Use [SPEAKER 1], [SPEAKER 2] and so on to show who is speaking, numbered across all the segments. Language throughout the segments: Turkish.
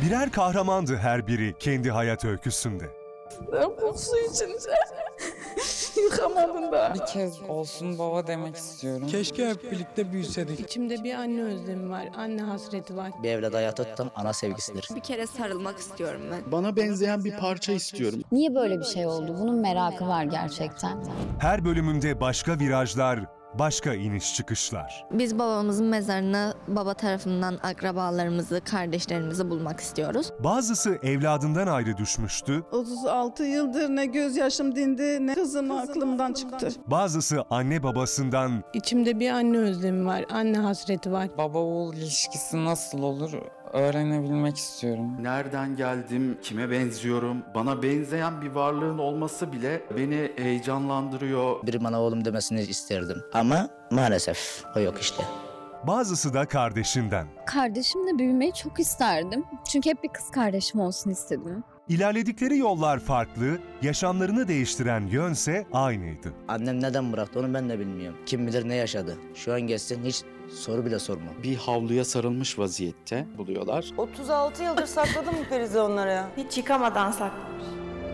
[SPEAKER 1] Birer kahramandı her biri kendi hayat öyküsünde.
[SPEAKER 2] Bu su içince yıkamadım da.
[SPEAKER 3] Bir kez olsun baba demek istiyorum.
[SPEAKER 4] Keşke hep birlikte büyüseydik.
[SPEAKER 2] İçimde bir anne özlemi var, anne hasreti var.
[SPEAKER 5] Bir evlat hayatı tutan ana sevgisidir.
[SPEAKER 6] Bir kere sarılmak istiyorum ben.
[SPEAKER 7] Bana benzeyen bir parça istiyorum.
[SPEAKER 8] Niye böyle bir şey oldu? Bunun merakı var gerçekten.
[SPEAKER 1] Her bölümünde başka virajlar, başka iniş çıkışlar.
[SPEAKER 6] Biz babamızın mezarına baba tarafından akrabalarımızı, kardeşlerimizi bulmak istiyoruz.
[SPEAKER 1] Bazısı evladından ayrı düşmüştü,
[SPEAKER 2] 36 yıldır ne gözyaşım dindi ne kızım aklımdan çıktı.
[SPEAKER 1] bazısı anne babasından,
[SPEAKER 2] İçimde bir anne özlemi var, anne hasreti var.
[SPEAKER 3] Baba oğul ilişkisi nasıl olur öğrenebilmek istiyorum.
[SPEAKER 7] Nereden geldim, kime benziyorum? Bana benzeyen bir varlığın olması bile beni heyecanlandırıyor.
[SPEAKER 5] Biri bana oğlum demesini isterdim. Ama maalesef o yok işte.
[SPEAKER 1] bazısı da kardeşinden.
[SPEAKER 8] Kardeşimle büyümeyi çok isterdim. Çünkü hep bir kız kardeşim olsun istedim.
[SPEAKER 1] İlerledikleri yollar farklı, yaşamlarını değiştiren yönse aynıydı.
[SPEAKER 5] Annem neden bıraktı onu ben de bilmiyorum. Kim bilir ne yaşadı. Şu an geçsin hiç soru bile sorma.
[SPEAKER 7] Bir havluya sarılmış vaziyette buluyorlar.
[SPEAKER 9] 36 yıldır sakladın mı Ferize onlara ya?
[SPEAKER 10] Hiç yıkamadan saklamış.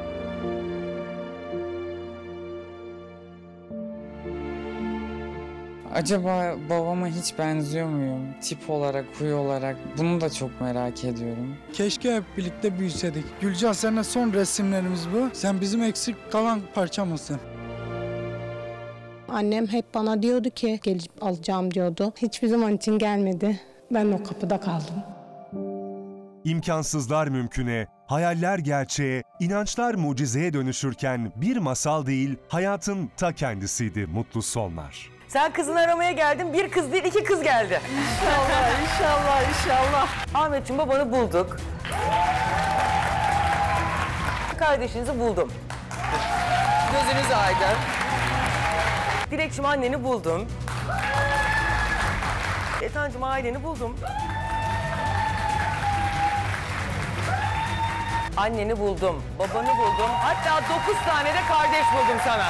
[SPEAKER 3] Acaba babama hiç benziyor muyum? Tip olarak, huy olarak bunu da çok merak ediyorum.
[SPEAKER 4] Keşke hep birlikte büyüseydik. Gülcan, seninle son resimlerimiz bu. Sen bizim eksik kalan parçamızsın.
[SPEAKER 2] Annem hep bana diyordu ki gelip alacağım diyordu. Hiçbir zaman için gelmedi. Ben o kapıda kaldım.
[SPEAKER 1] İmkansızlar mümküne, hayaller gerçeğe, inançlar mucizeye dönüşürken bir masal değil, hayatın ta kendisiydi mutlu sonlar.
[SPEAKER 9] Sen kızını aramaya geldin, bir kız değil 2 kız geldi. İnşallah, inşallah, inşallah. Ahmetciğim babanı bulduk. Kardeşinizi buldum. Gözünüz aydın. Dilekçim anneni buldum. Etancığım aileni buldum. Anneni buldum, babanı buldum. Hatta 9 tane de kardeş buldum sana.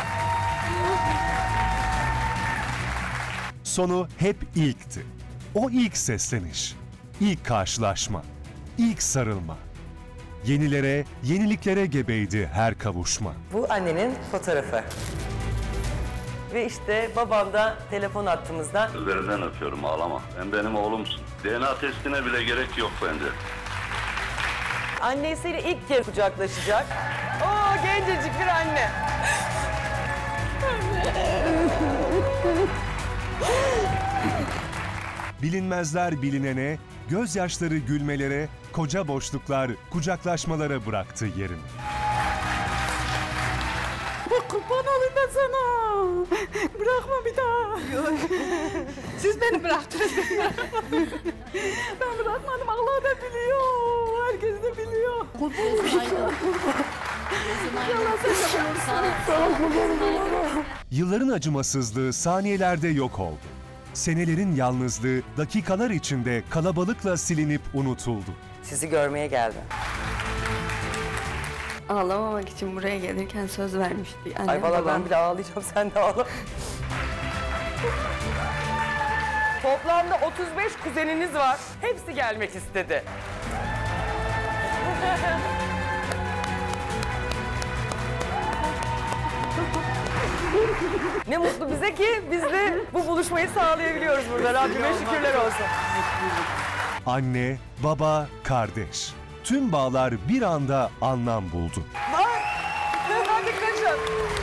[SPEAKER 1] Sonu hep ilkti. O ilk sesleniş, ilk karşılaşma, ilk sarılma. Yenilere, yeniliklere gebeydi her kavuşma.
[SPEAKER 9] Bu annenin fotoğrafı. Ve işte babam da telefon attığımızda...
[SPEAKER 11] Üzerinden öpüyorum, ağlama. Sen benim oğlumsun. DNA testine bile gerek yok bence.
[SPEAKER 9] Annesiyle ilk kez kucaklaşacak. Oo, gencecik bir anne.
[SPEAKER 1] Bilinmezler bilinene, gözyaşları gülmelere, koca boşluklar kucaklaşmalara bıraktı yerini.
[SPEAKER 2] Kurban olayım ben sana. Bırakma bir daha. Yok. Siz beni bıraktınız. Ben bırakmadım. Allah da biliyor. Herkes de biliyor. Kurban olayım.
[SPEAKER 1] Yılların acımasızlığı saniyelerde yok oldu. Senelerin yalnızlığı dakikalar içinde kalabalıkla silinip unutuldu.
[SPEAKER 9] Sizi görmeye geldim.
[SPEAKER 6] Ağlamamak için buraya gelirken söz vermişti. Annem,
[SPEAKER 9] Ay valla
[SPEAKER 6] babam.
[SPEAKER 9] ben bile ağlayacağım, sen de ağla. Toplamda 35 kuzeniniz var. Hepsi gelmek istedi. Ne mutlu bize ki biz de bu buluşmayı sağlayabiliyoruz burada. Rabbime şükürler olsun.
[SPEAKER 1] Anne, baba, kardeş. Tüm bağlar bir anda anlam buldu.
[SPEAKER 9] Hadi kaçın.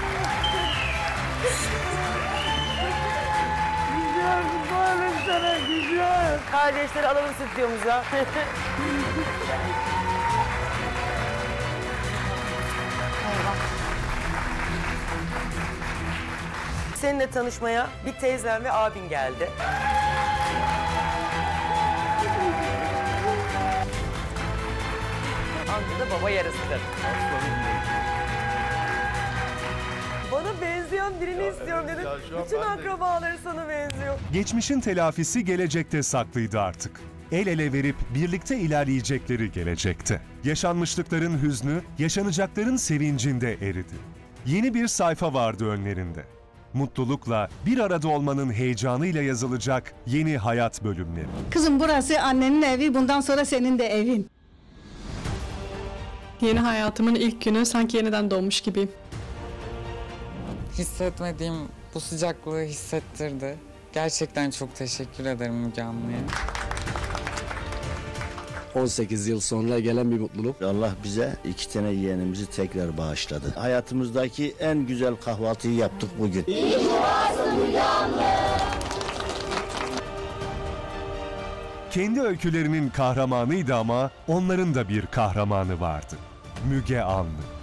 [SPEAKER 9] Güzel, böyle sana güzel. Kardeşleri alalım stüdyomuza. Seninle tanışmaya bir teyzem ve abin geldi. Amca da baba yarısıdır. Bana benzeyen birini istiyorum dedim. Bütün akrabaları sana benziyor.
[SPEAKER 1] Geçmişin telafisi gelecekte saklıydı artık. El ele verip birlikte ilerleyecekleri gelecekte. Yaşanmışlıkların hüznü, yaşanacakların sevincinde eridi. Yeni bir sayfa vardı önlerinde. Mutlulukla bir arada olmanın heyecanıyla yazılacak yeni hayat bölümleri.
[SPEAKER 2] Kızım burası annenin evi. Bundan sonra senin de evin.
[SPEAKER 10] Yeni hayatımın ilk günü sanki yeniden doğmuş gibiyim.
[SPEAKER 3] Hissetmediğim bu sıcaklığı hissettirdi. Gerçekten çok teşekkür ederim Müge Anlı'ya.
[SPEAKER 12] 18 yıl sonra gelen bir mutluluk. Allah bize 2 tane yeğenimizi tekrar bağışladı. Hayatımızdaki en güzel kahvaltıyı yaptık bugün.
[SPEAKER 13] İyi ki varsın Müge Anlı.
[SPEAKER 1] Kendi öykülerinin kahramanıydı ama onların da bir kahramanı vardı. Müge Anlı.